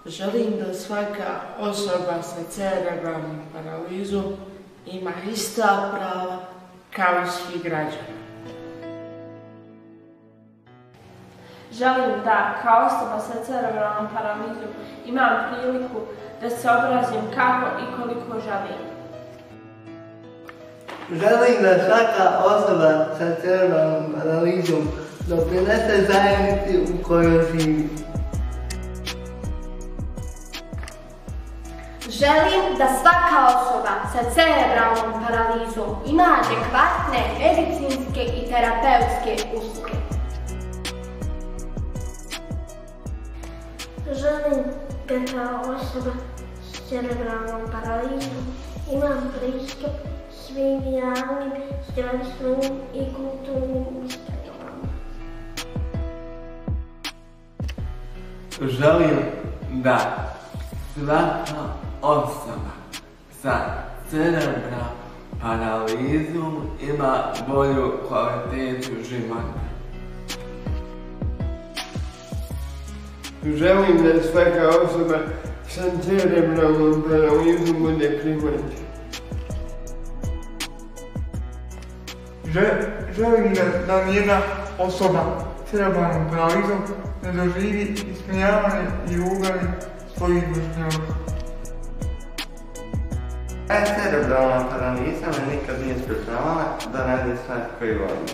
Želim da svaka osoba sa cerebralnom paralizom ima ista prava kao i svi građani. Želim da kao osoba sa cerebralnom paralizom imam priliku da se odrazim kako i koliko želim. Želim da svaka osoba sa cerebralnom paralizom doprinese zajednici u kojoj živi. Želim da svaka osoba sa cerebralnom paralizom ima adekvatne medicinske i terapeutske usluge. Želim da kao osoba s cerebralnom paralizom imam pristup svim javnim, zdravstvenim i kulturnim ustanovama. Želim da svaka osoba sa cerebralnom paralizom ima bolju kvalitetu života. Želim da svaka osoba sa cerebralnom paralizom bude prihvaćena. Želim da nijedna osoba s cerebralnom paralizom ne doživi ismijavanje i ruganje svojih vršnjaka. Cerebralna paraliza me nikad nije sprečavala da radim stvari koje volim.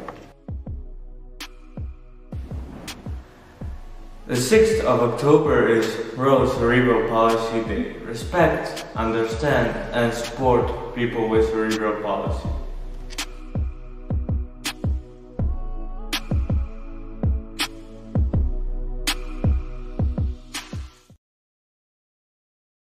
The 6th of October is World Cerebral Palsy Day. Respect, understand, and support people with cerebral palsy.